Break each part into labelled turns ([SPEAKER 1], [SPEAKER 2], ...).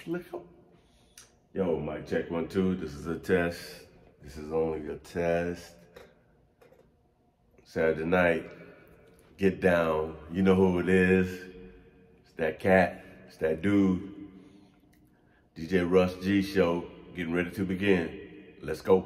[SPEAKER 1] Click up. Yo, mic check 1 2. This is a test. This is only a test. Saturday night, get down. You know who it is. It's that cat. It's that dude. DJ Russ G Show. Getting ready to begin. Let's go.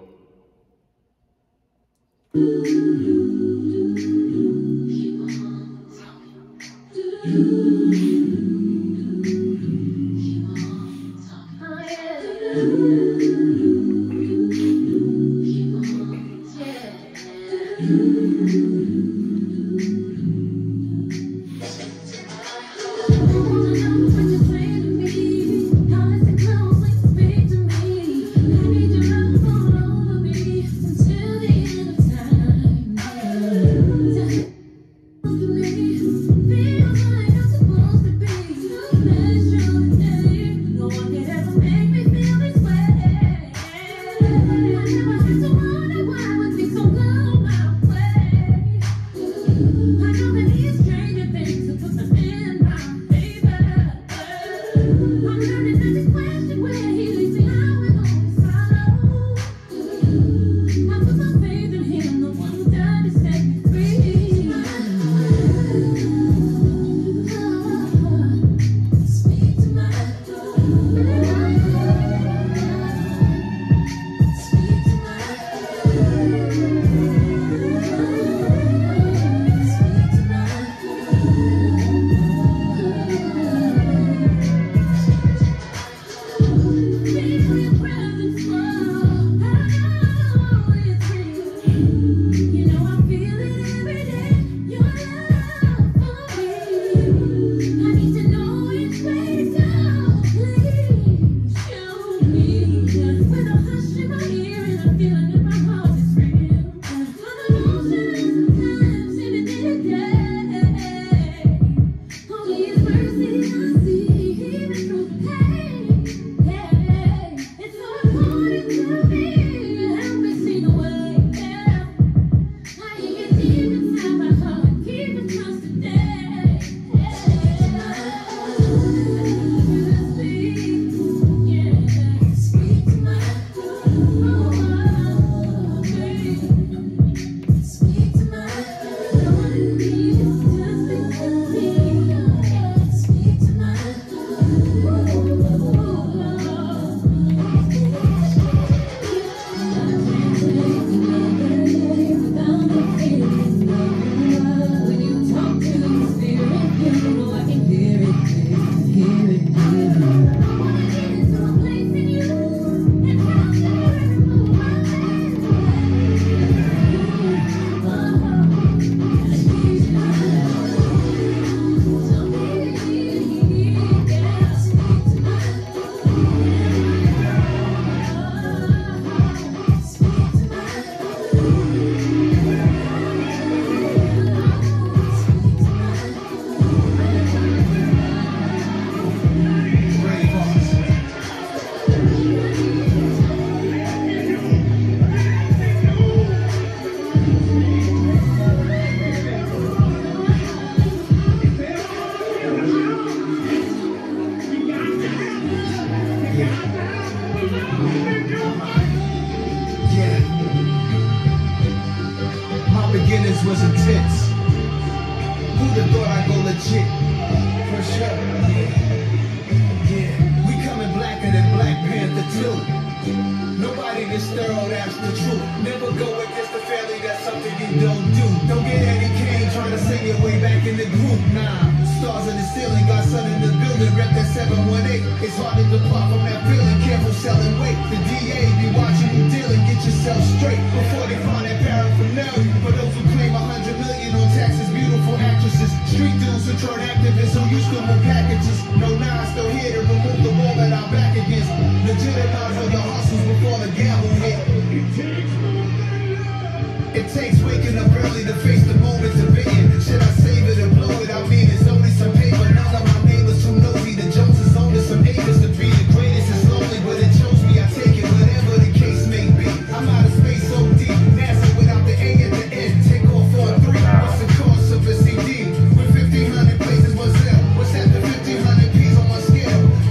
[SPEAKER 2] Was intense. Who'd have thought I'd go legit? For sure. Yeah. We coming blacker than Black Panther 2. Nobody this thorough, that's the truth. Never go against the family, that's something you don't do. Don't get Eddie Kane trying to sing your way back in the group. Nah, stars in the ceiling, got sun in the building, rep that 718. It's hard to depart from that feeling, careful selling weight. The DA be watching you dealing, get yourself straight before they find that paraphernalia. For those who claim 100 million on taxes, beautiful actresses, street dudes who turn activists who use criminal packages. No, now I'm still here to remove the wall that I'm back against. Legitimize all your hustles before the gavel hit. It takes waking up early to face the moments of being. Should I save it or blow it? I mean, it's only some paper. None of my neighbors too nosy. The Joneses own some acres to be the greatest. It's lonely, but it chose me. I take it, whatever the case may be. I'm out of space so deep. NASA without the A at the end. Take off on 3. What's the cost of a CD? With 1,500 places, what's that? What's that? The 1,500 P's on my scale.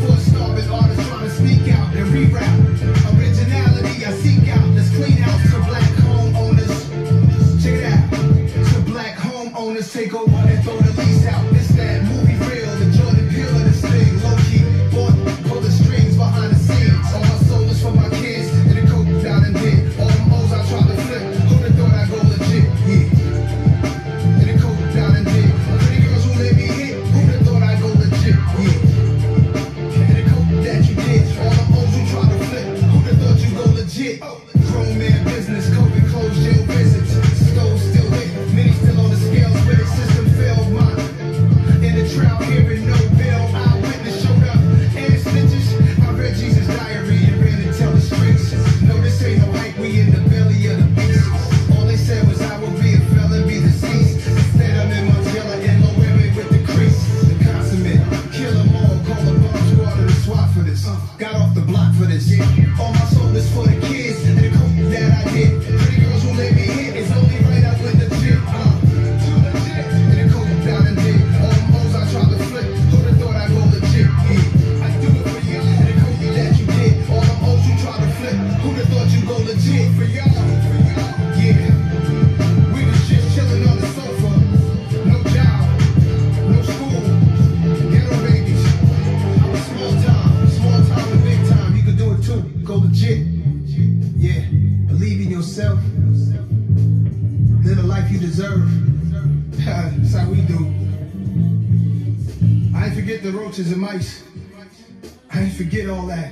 [SPEAKER 2] deserve. That's how we do. I ain't forget the roaches and mice. I ain't forget all that.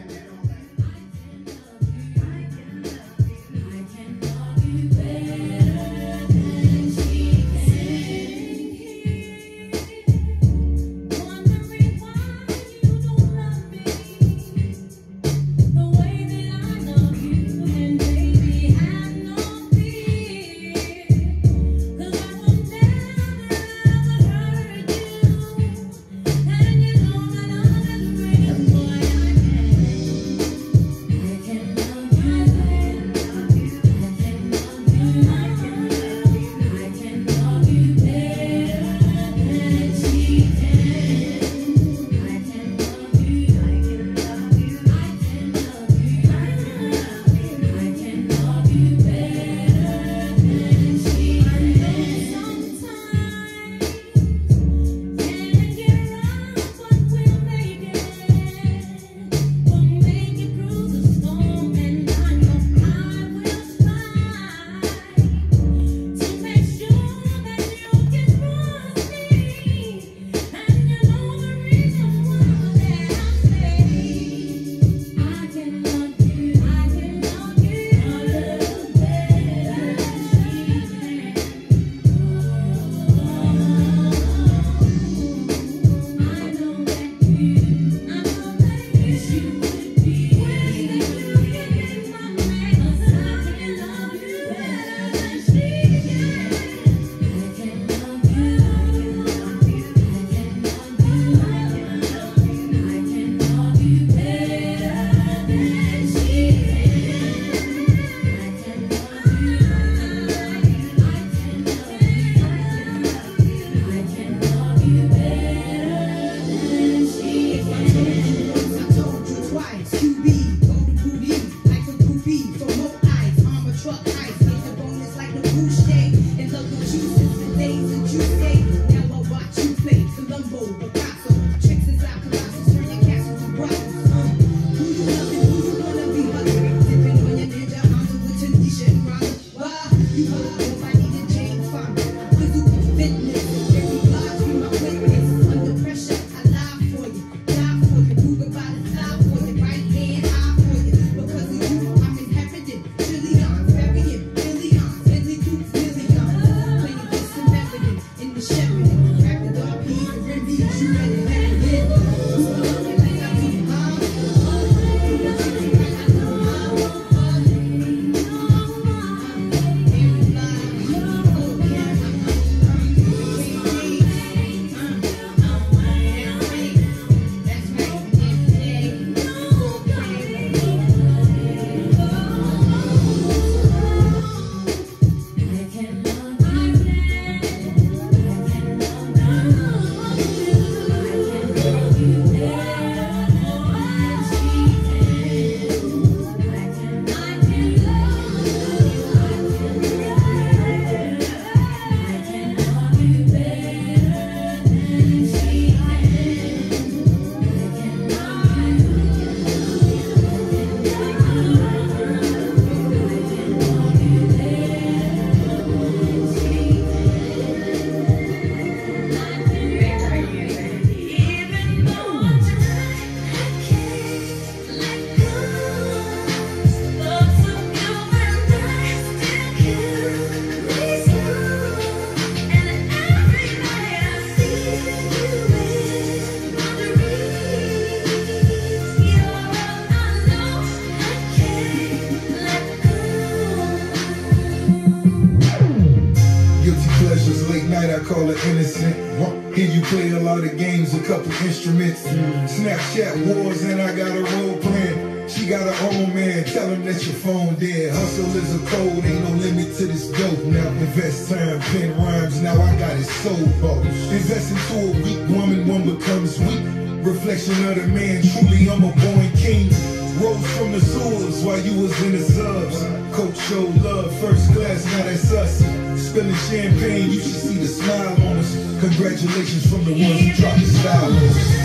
[SPEAKER 3] call her innocent. Hear you play a lot of games, a couple instruments. Snapchat wars and I got a role plan. She got her own man, tell him that your phone dead. Hustle is a code, ain't no limit to this dope. Now invest time, pen rhymes, now I got it sold. Invest into a weak woman, one becomes weak. Reflection of the man, truly I'm a born king. Rose from the sewers while you was in the subs. Coach showed love, first class, now that's us. Spilling champagne, you should see the smile on us. Congratulations from the ones who dropped the style on us.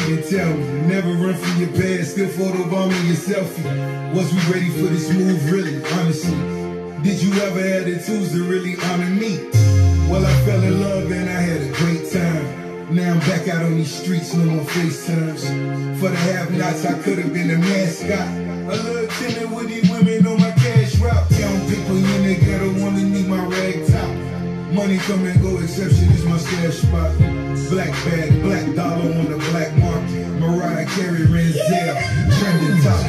[SPEAKER 3] can tell me. Never run from your past, still photobombing your selfie. Was we ready for this move, really, honestly? Did you ever have the tools to really honor me? Well, I fell in love and I had a great time. Now I'm back out on these streets, no more FaceTimes. For the have-nots, I could have been a mascot. A little timid with these women on my cash route. Young people in the ghetto wanna need my rag top. Money come and go, exception is my stash spot. Black bag, black dollar on the black market. Mariah Carey, Renzel, trending top.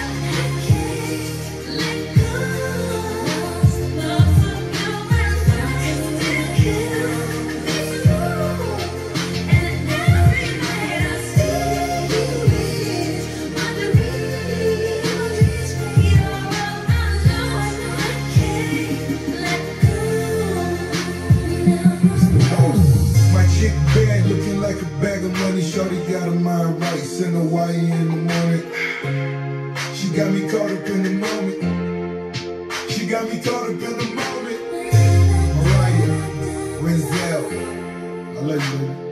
[SPEAKER 3] Bad looking like a bag of money. Shorty got her mind right. Send her wire in the morning. She got me caught up in the moment. She got me caught up in the moment. Mariah, Renzel, I love you, baby.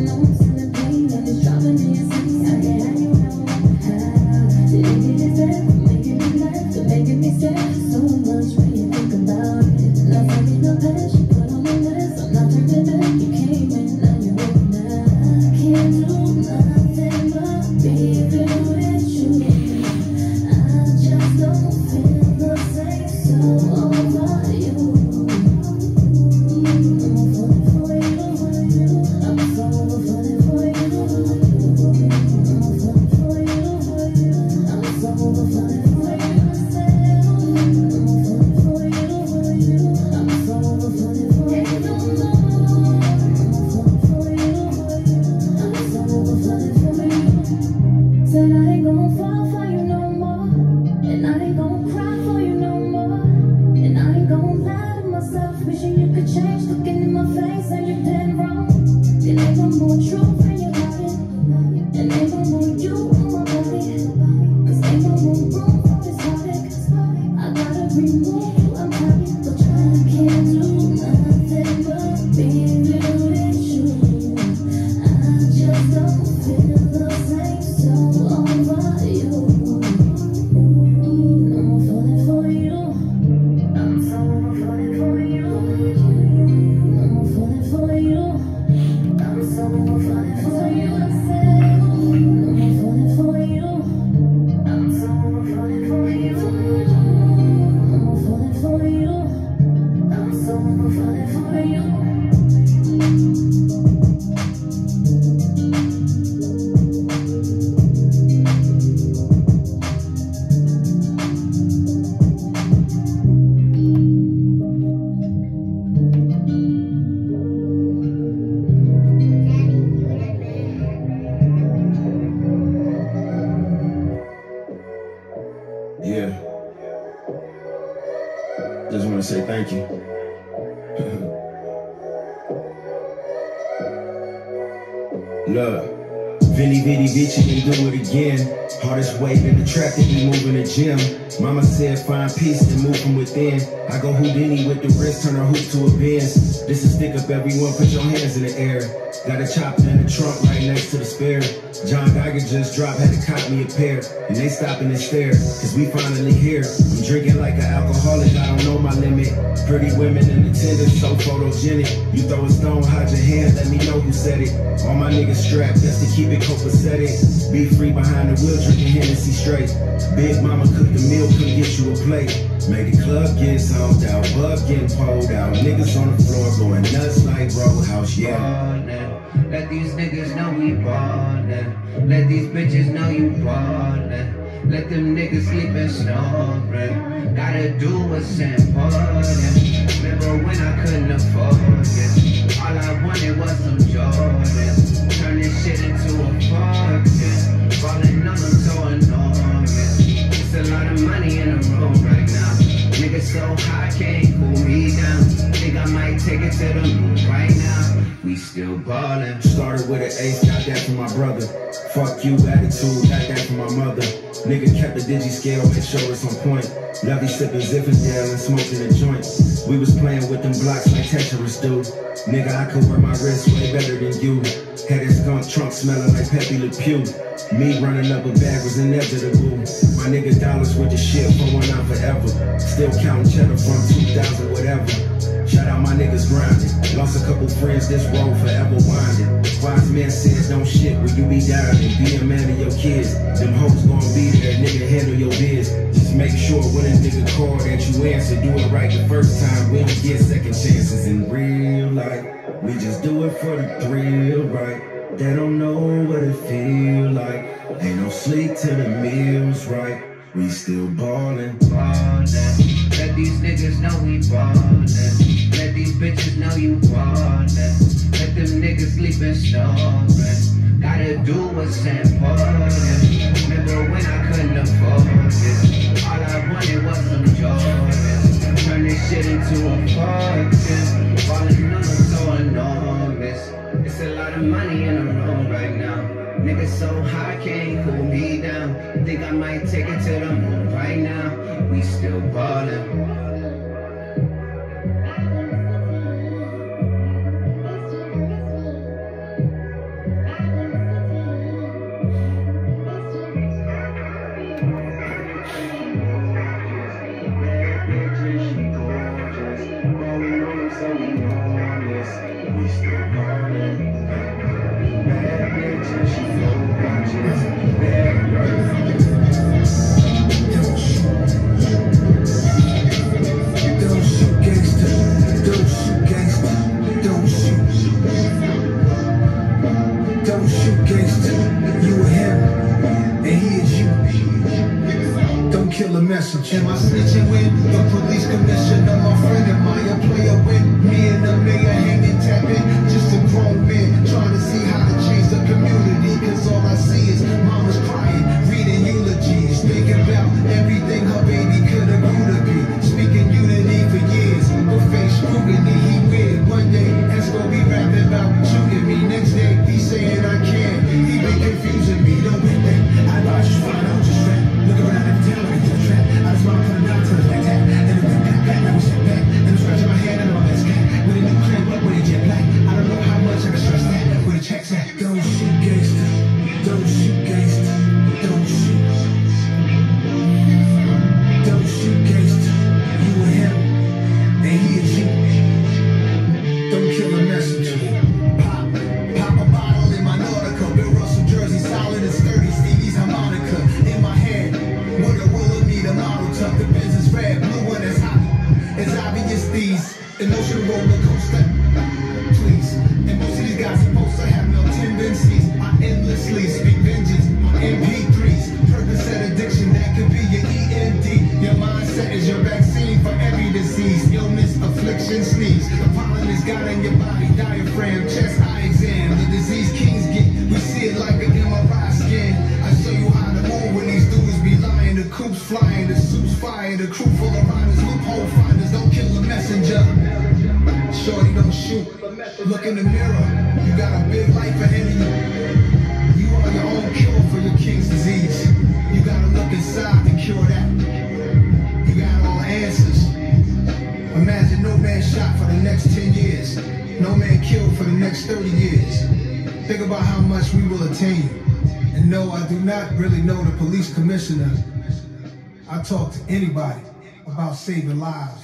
[SPEAKER 4] Just want to say thank you. Love. Vinny Vitty bitch, you can do it again. Hardest wave in the trap, they be moving the gym. Mama said find peace and move from within. I go Houdini with the wrist, turn a hoop to a Benz. This is stick up everyone, put your hands in the air. Got a chopper in the trunk right next to the spare. John Geiger just dropped, had to cop me a pair. And they stopping and stare, cause we finally here. I'm drinking like an alcoholic, I don't know my limit. Pretty women in attendance, so photogenic. You throw a stone, hide your hand, let me know who said it. All my niggas strapped, just to keep it copacetic. Be free behind the wheel, drinking Hennessy straight. Big mama cooked the meal, couldn't get you a plate. Made the club get zoned out, bug getting pulled out. Niggas on the floor going nuts like Roadhouse, yeah.
[SPEAKER 5] Ballin'. Let these niggas know we ballin'. Let these bitches know you ballin'. Let them niggas sleep and snoring. Gotta do what's important. Remember when I couldn't afford it? All I wanted was some Jordans. Turn this shit into a fortune. Ballin' on them so enormous. It's a lot of money in the room right now. Niggas so high can't cool me down. Think I might take it to the moon right now. We still ballin'.
[SPEAKER 4] Started with an ace, got that from my brother. Fuck you attitude, got that from my mother. Nigga kept the digi scale, made sure it's on point. Lovey sippin' Zinfandel and smoking a joint. We was playing with them blocks like Tetris do. Nigga, I could wear my wrist way better than you. Had that skunk trunk smelling like Pepe Le Pew. Me running up a bag was inevitable. My nigga dollars with the shit for one out forever. Still counting cheddar from 2000 whatever. Shout out my niggas grinding. Lost a couple friends, this road forever winding. Wise men said don't shit when you be down and be a man to your kids. Them hoes gon' be there, nigga, handle your biz. Just make sure when a nigga call that you answer. Do it right the first time, we don't get second chances in real life. We just do it for the thrill, right? They don't know what it feel like. Ain't no sleep till the meal's right. We still ballin'.
[SPEAKER 5] Let these niggas know we ballin'. Let these bitches know you ballin'. Let them niggas sleep and snoring. Gotta do what's important. Remember when I couldn't afford it? All I wanted was some Jordans. Turn this shit into a fortune. Ballin' on them so enormous. It's a lot of money in the room right now. Niggas so high can't cool me down. Think I might take it to the moon right now. We still ballin'.
[SPEAKER 3] Don't shoot gangster, you a him, and he is you. Don't kill a messenger.
[SPEAKER 2] Am I snitching when the police commissioner, my friend, am I a player when me and the mayor hanging tapping? Just a grown man trying to see how to change the community, cause all I see is mama's crying, reading eulogies, thinking about everything her baby could have grew to be. Speaking unity for years, but face scrutiny, he weird. One day, Esco be rapping about shooting me. Next day, he saying I can't. He been confusing me. Don't win that. I thought you fine, I'm just fat. Look around every time, look at the trap. I just wanna put him down to the like that. And the back, now we sit back. And I'm scratching my hand and all that's cat. With a new crib, up with a jet black. I don't know how much I can stress that. Where the checks at?
[SPEAKER 3] Don't shoot gangster, don't shoot gangster, don't shoot. Don't shoot gangster, you and him, and he is you. Don't kill a messenger.
[SPEAKER 2] Pop a bottle in my Nautica. Bill Russell jersey, solid and sturdy. Stevie's harmonica in my hand. With a Wilhelmina model tuck. The Benz is red, blue one is hot. It's obvious these emotional roller coaster. Please. And most of these guys supposed to have no tendencies. I endlessly speak vengeance on MP3s. Percocet addiction, that could be your END. Your mindset is your vaccine for every disease. Illness, affliction, sneeze. The pollen is got in your body, diaphragm, chest, eye exam. The disease kings get, we see it like an MRI scan. I show you how to move when these dudes be lying. The coops flying, the suits fire, the crew full of riders, loophole finders. Don't kill the messenger. Shorty, don't shoot. Look in the mirror. You got a big life ahead of you. You are your own cure for your king's disease. You gotta look inside to cure that. You got all the answers. Imagine no man shot for the next 10 years. No man killed for the next 30 years. Think about how much we will attain. And no, I do not really know the police commissioner. I talk to anybody about saving lives.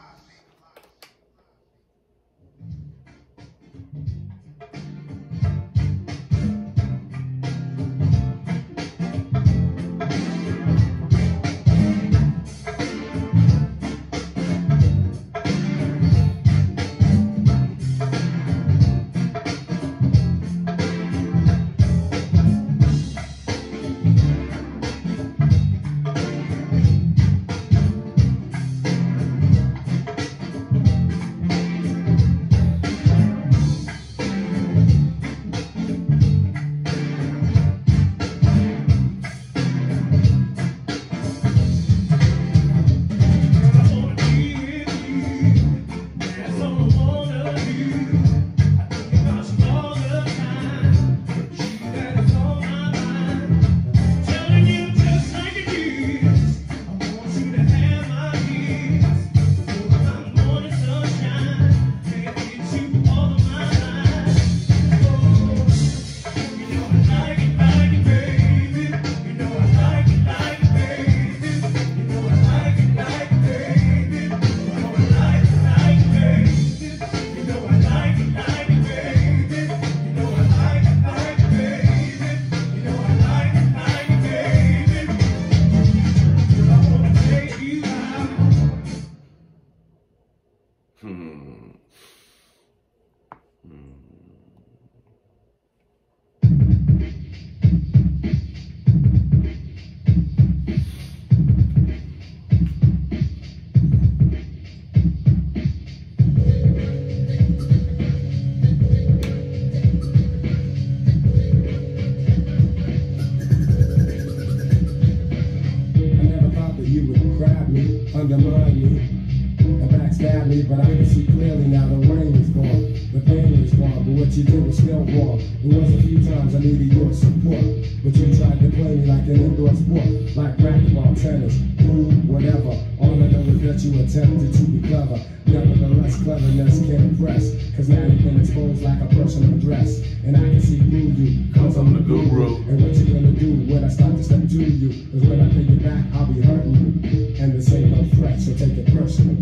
[SPEAKER 6] Undermine me and backstab me, but I can see clearly now the rain is gone, the pain is gone, but what you did was still wrong. It was a few times I needed your support, but you tried to play me like an indoor sport, like racquetball, tennis, pool, whatever. All I know is that you attempted to be clever. Nevertheless, cleverness can impress, cause now you've been exposed like a personal address, and I can see through you, cause I'm the guru. And what you gonna do when I start to step to you? Cause when I pay you back, I'll be hurting you, and this ain't no threat, so take it personal.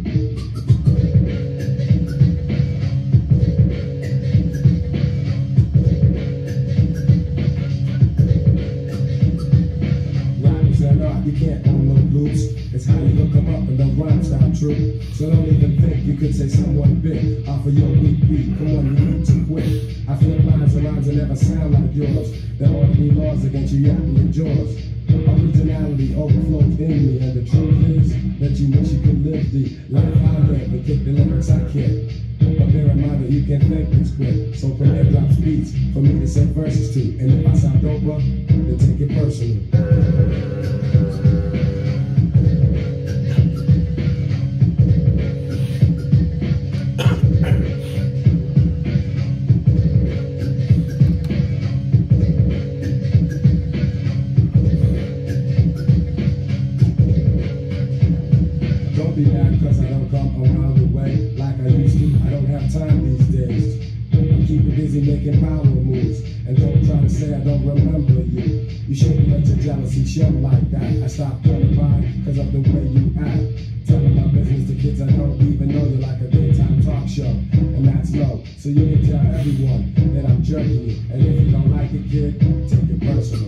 [SPEAKER 6] You can't own no loops. It's how you look them up and the rhymes sound true. So don't even think you could say someone big off of your weak beat. Come on, you need to quit. I flip lines and lines and never sound like yours. There ought to be laws against you yapping your jaws. Originality overflows in me, and the truth is that you wish you could live the life I live and kick the lyrics I kick. But bear in mind that you can think and spit, so Premier drops beats for me to say verses to. And if I sound doper, then take it personal. Don't be mad cause I don't come around the way like I used to. I don't have time these days. I'm keeping busy making power moves. And don't try to say I don't remember you. You shouldn't let your jealousy show like that. I stopped coming by cause of the way you act. Telling my business to kids I don't even know you like a daytime talk show. And that's low. So you can tell everyone that I'm jerking you. And if you don't like it, kid, take it personal.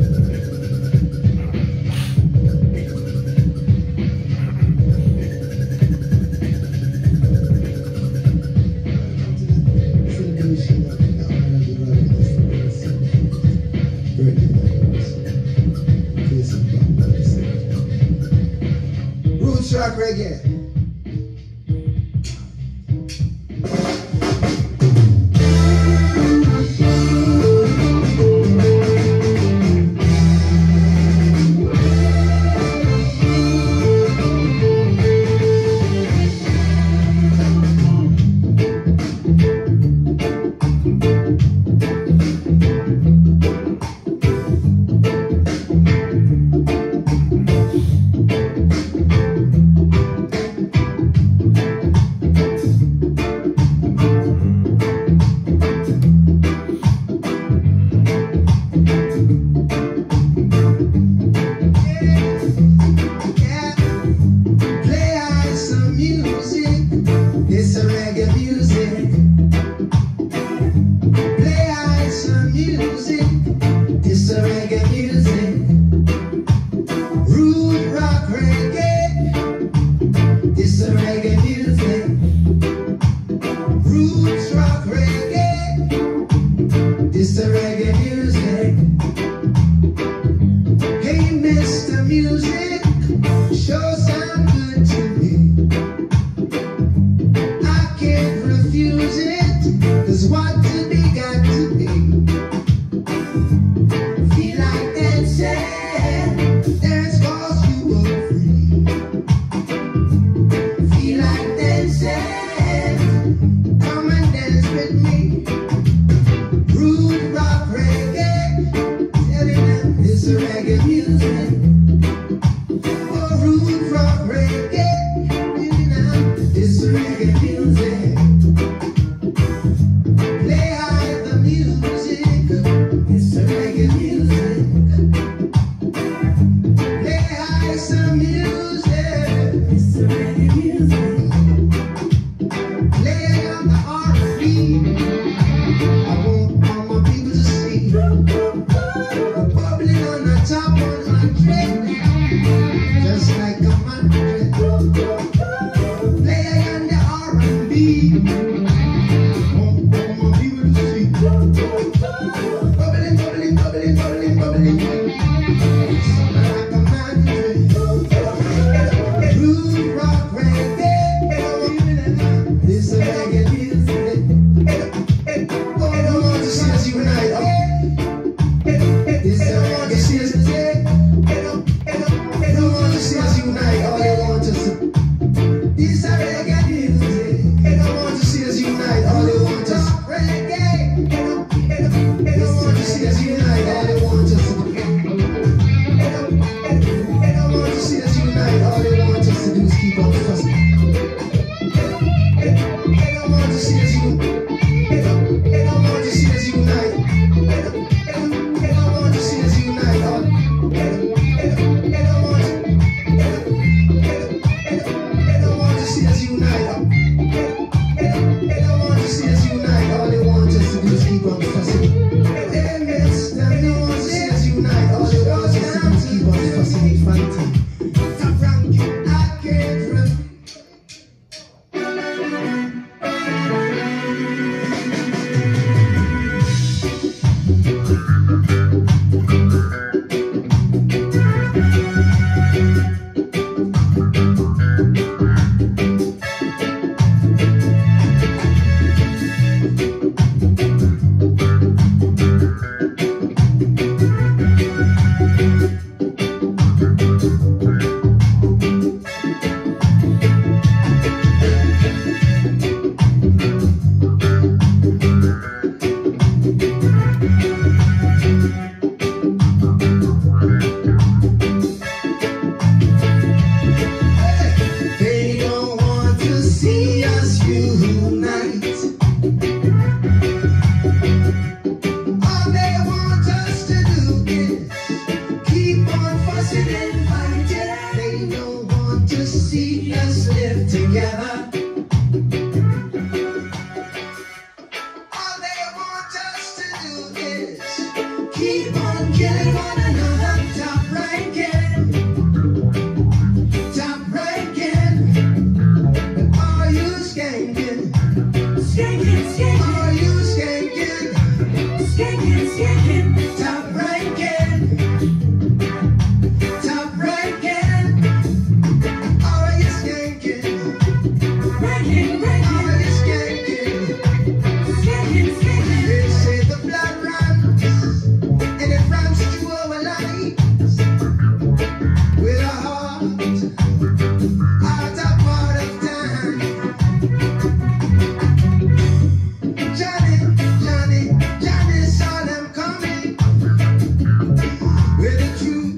[SPEAKER 2] Rock reggae. They want to see us unite. All they want us to do is keep on fussing. They missed is keep on killing one another. Top ranking. Top ranking. Are you skanking?
[SPEAKER 7] Skanking, skanking.
[SPEAKER 2] Are you skanking?
[SPEAKER 7] Skanking, skanking.
[SPEAKER 2] Top ranking. Top ranking. Are you skanking?
[SPEAKER 7] Ranking, ranking.
[SPEAKER 2] Are you skanking?
[SPEAKER 7] Skanking, skanking.
[SPEAKER 2] They say the blood runs, and it runs through our lives with a heart out of part of time. Johnny, Johnny, Johnny saw them coming with the truth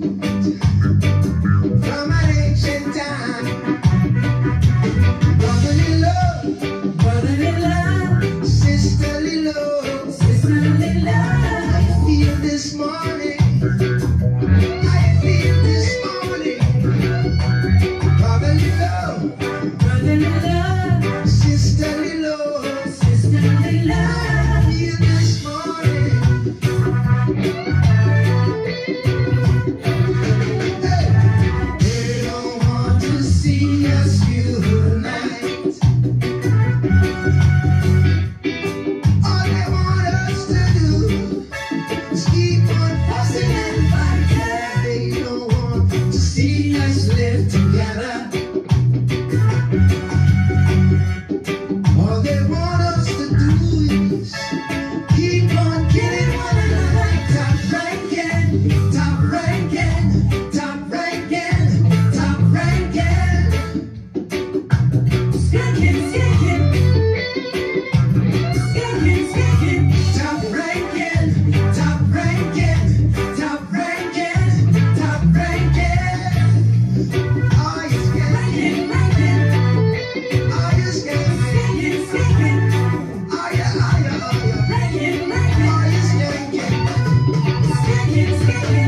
[SPEAKER 2] from an ancient time. Brotherly love,
[SPEAKER 7] Brotherly love,
[SPEAKER 2] sisterly love.
[SPEAKER 7] sisterly love.
[SPEAKER 2] I feel this morning. I feel this morning. Brotherly love,
[SPEAKER 7] Brotherly love,
[SPEAKER 2] sisterly love.
[SPEAKER 7] sisterly
[SPEAKER 2] I
[SPEAKER 7] love.
[SPEAKER 2] feel this morning. Hey. They don't want to see us unite. All they want us to do is keep on fussing and fighting. They don't want to see us live together. All they want us to do is keep on killing one another. Top ranking, top ranking, top ranking, top ranking.
[SPEAKER 7] Skanking, skanking. Skanking, skanking.
[SPEAKER 2] Top ranking, top ranking, top ranking, top ranking. Are you skanking?
[SPEAKER 7] Ranking, ranking.
[SPEAKER 2] Are you skanking?
[SPEAKER 7] Skanking, skanking.
[SPEAKER 2] Are you?
[SPEAKER 7] Ranking, ranking.
[SPEAKER 2] Are you skanking?
[SPEAKER 7] Skanking, skanking.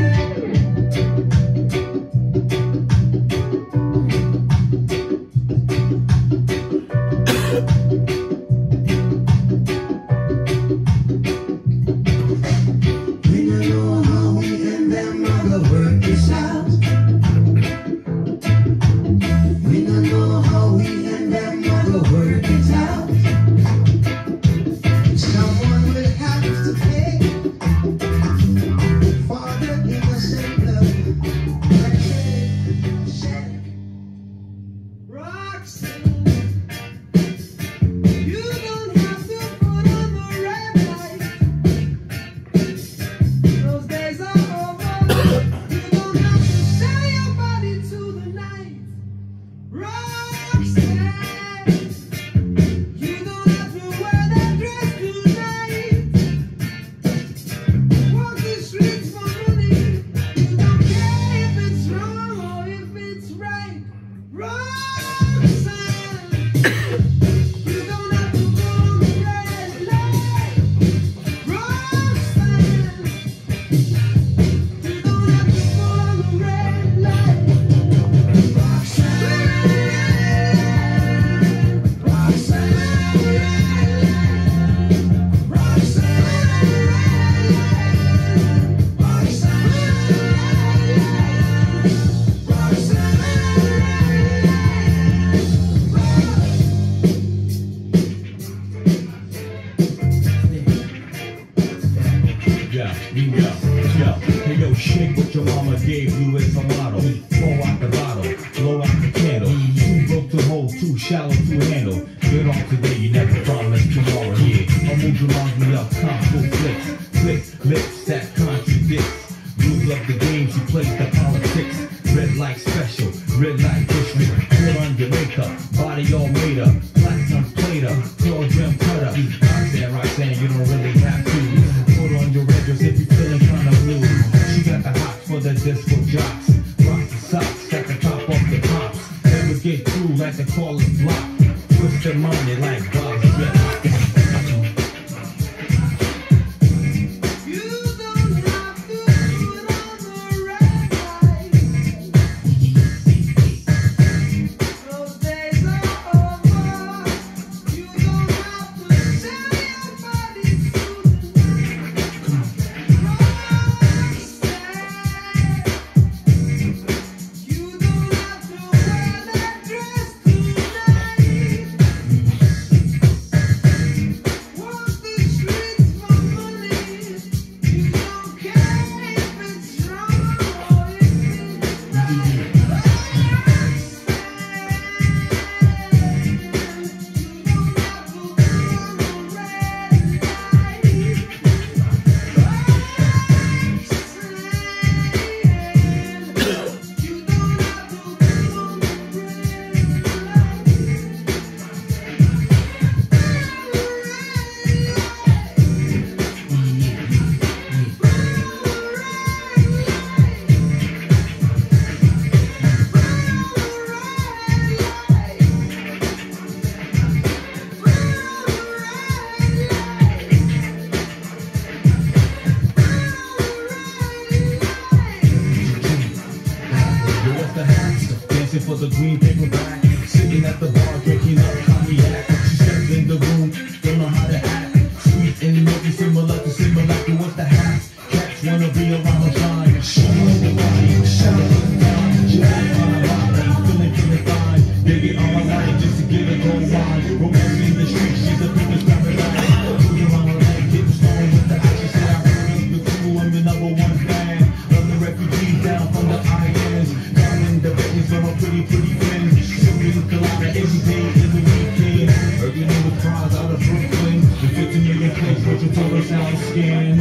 [SPEAKER 2] We don't know how we and them other work this out. We don't know how we and them other work it out. Someone will have to pay for the innocent blood that shed. Roxanne, you don't have to put on the red light. Those days are over. You don't have to sell your body to the night. Roxanne, you don't have to wear that dress tonight. Walk the streets for money. You don't care if it's wrong or if it's right. Roxanne, you don't have to go on the red light. Roxanne, you don't have to go on the red light.
[SPEAKER 8] Hey yo, shake what your mama gave you as a model. Pour out the bottle, blow out the candle. Too broke to hold, too shallow to handle. Get off today, you never promised tomorrow. Yeah, I'll move your me up, combo flicks. Flick lips that contradicts. Rules of the game, she plays the politics. Red light special, red light Bushman. Put on your makeup, body all made up. Platinum plate up, claw gem cut up. Roxanne, you don't really have to. Put on your red dress if you're feeling kinda blue. She got the hots for the disco jocks. Rock the socks, got the top off the pops. Never get through like the call is blocked. Twist their money like Bob's dress.
[SPEAKER 2] You don't have to put on the red light. Those days are over. You don't have to sell your body to the night.
[SPEAKER 8] with a green paperback, sitting at the bar drinking up cognac. She steps in the room, don't know how to act. Sweet and milky, similar to what's the hat? Cats wanna be around her shine. Shine the light, shine the light. She acts on a lot, feeling fine. They get on my line just to get a gold wine. Romance in the streets, she's a biggest rapid line. Moving around her leg, getting stoned with the action. Say I bring the crew, I'm the number one fan. Love the refugees down from the islands. Down in the Vegas for my pretty friends. Sipping colada every day is a weekend. Early in the prize out of Brooklyn. The 50 million place where you told us how to skin.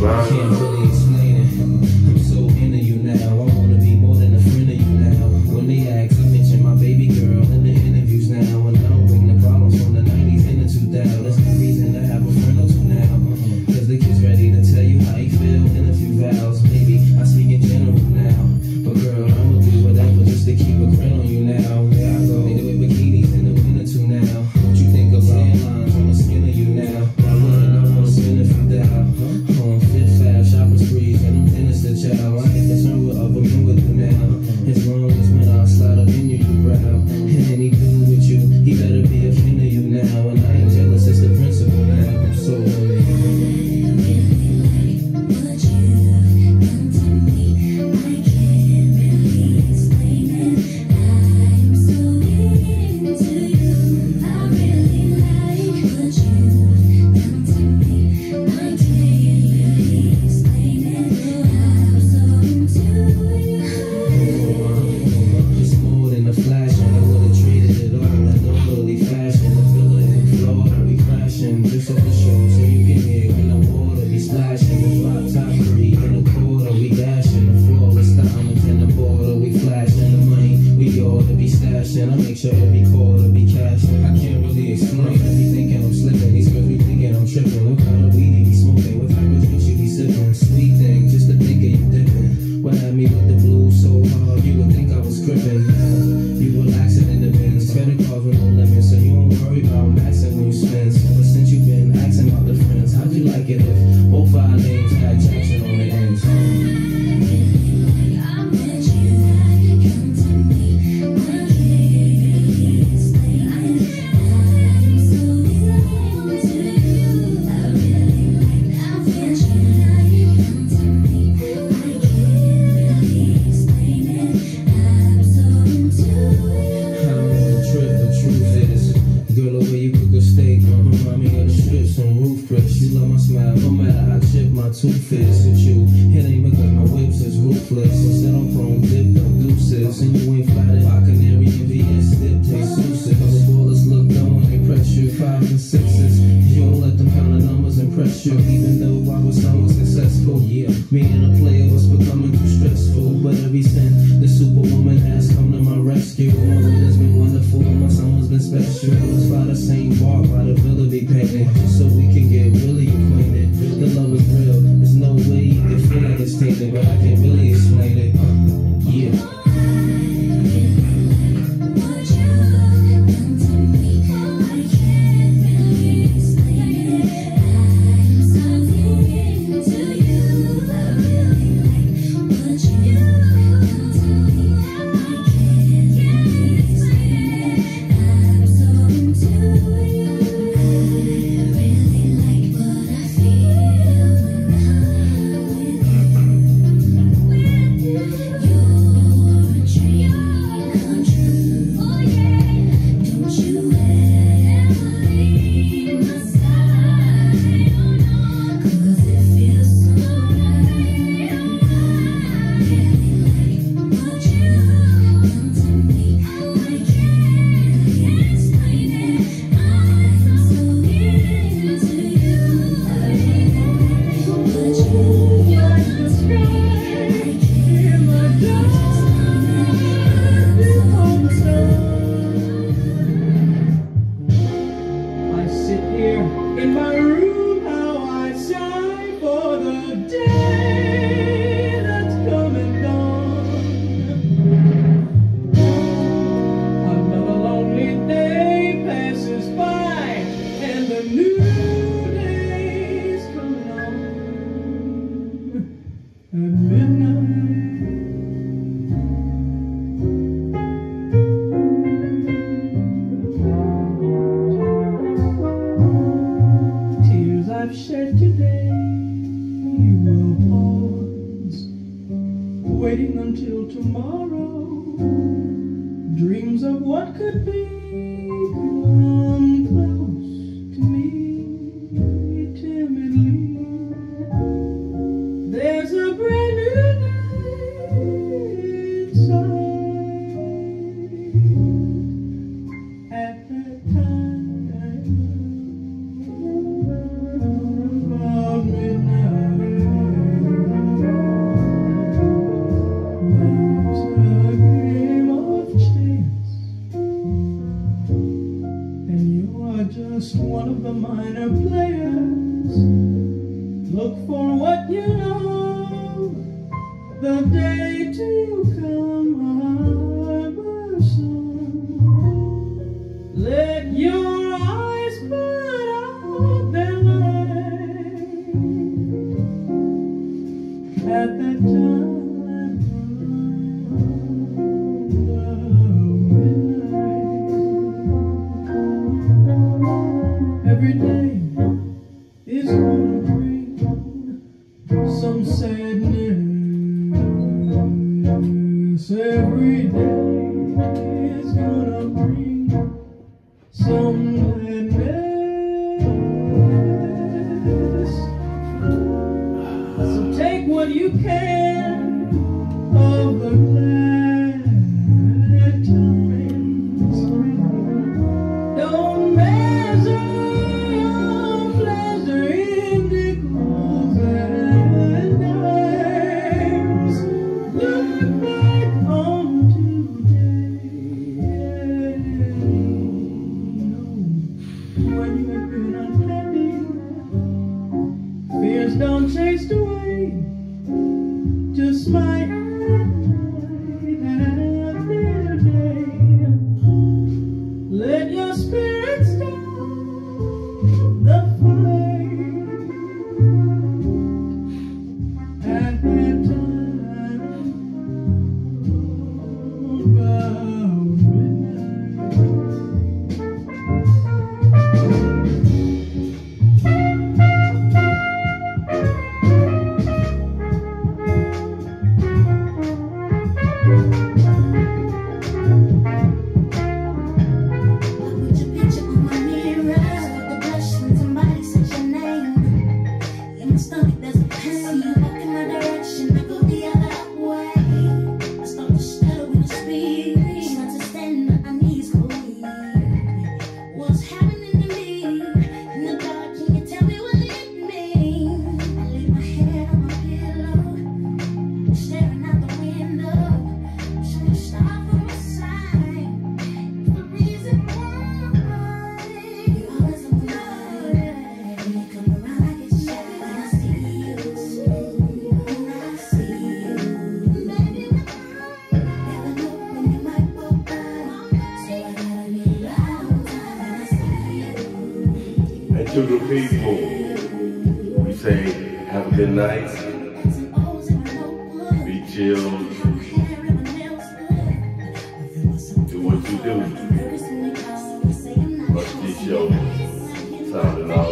[SPEAKER 1] Right.
[SPEAKER 4] Can't really explain it. I'm so into you now. I wanna be more than a friend of you now. When they ask, I mention my baby girl in the interviews now. And I don't bring the problems from the 90s and the 2000s. That's the reason to have a friend or two now. Cause the kid's ready to tell you how he feel in a few vows. Maybe I speak in general now. But girl, I'ma do whatever just to keep a grin on you now. Where I go, they do it bikinis in the winter too now. What you think about lines on the skin of you now? I wanna spend a few down. On Fifth Ave, shopping sprees, and I'm finished the child. I ain't concerned with other men with you now. As long as when I slide up in you, you growl. And any dude with you, he better be a friend of you now. And I ain't jealous, it's the principle now. I'm so I make sure every quarter be cashing. I can't really explain. They be thinking I'm slipping. These girls be thinking I'm tripping. What kind of weed you be smoking? What type of drink you be sipping? Sweet thing, just to think of you dipping. What had me with the blues so hard, you would think I was crippin'. You relaxing in the bins, credit cards with no limits, so you don't worry about maxing when you spend. Ever since you been asking about the friends, how'd you like it if both our names had Jackson on the ends? Tooth is with you. It ain't because my whips is ruthless. Instead I'm chrome dipped up deuces. And you ain't flattered by canary and VS dip taste suited. The ballers look down, they press you 5s and 6s. You don't let them count the numbers impress you. Even though I was somewhat successful. Yeah, me and a player was becoming too stressful. But every since the superwoman has come to my rescue. My road has been wonderful, my summer's been special. It's by the same bar, by the villa be painted. Just so we can get really acquainted. The love is real. There's no way you can feel like it's tainted, but I can't really explain it. Yeah.
[SPEAKER 9] I've shed today, you will pause, waiting until tomorrow. Dreams of what could be come close to me timidly. There's a brand new day inside at that time. Midnight. just one of the minor players. Look for what you know, the day to come, harbor sun. Let your eyes put out their light at that time. Every day is gonna bring some sadness. Every day is gonna bring some gladness. So take what you can of the glad times. Don't measure don't chase away, just smile at their day. Let your spirit stop the flame at that time about midnight.
[SPEAKER 1] To the people, we say, have a good night, be chill, do what you do. Russ G Show, sounding out.